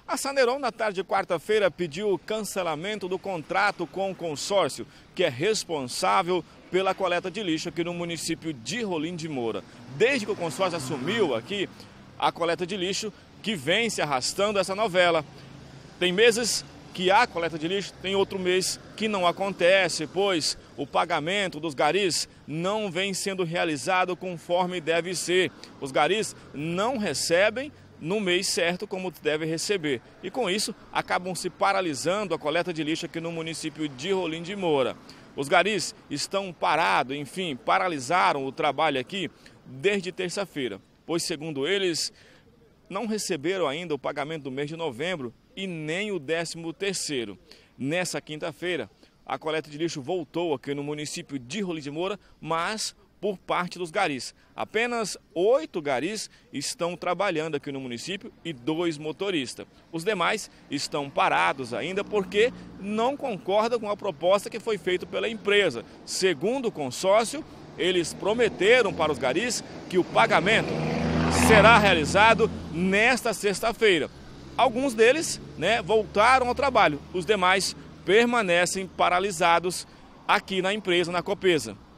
A Saneron, na tarde de quarta-feira, pediu o cancelamento do contrato com o consórcio, que é responsável pela coleta de lixo aqui no município de Rolim de Moura. Desde que o consórcio assumiu aqui a coleta de lixo, que vem se arrastando essa novela. Tem meses que há coleta de lixo, tem outro mês que não acontece, pois o pagamento dos garis não vem sendo realizado conforme deve ser. Os garis não recebem no mês certo como deve receber. E com isso, acabam se paralisando a coleta de lixo aqui no município de Rolim de Moura. Os garis estão parados, enfim, paralisaram o trabalho aqui desde terça-feira, pois, segundo eles, não receberam ainda o pagamento do mês de novembro e nem o 13º. Nessa quinta-feira, a coleta de lixo voltou aqui no município de Rolim de Moura, mas por parte dos garis. Apenas 8 garis estão trabalhando aqui no município e 2 motoristas. Os demais estão parados ainda porque não concordam com a proposta que foi feita pela empresa. Segundo o consórcio, eles prometeram para os garis que o pagamento será realizado nesta sexta-feira. Alguns deles, voltaram ao trabalho, os demais permanecem paralisados aqui na empresa, na Copesa.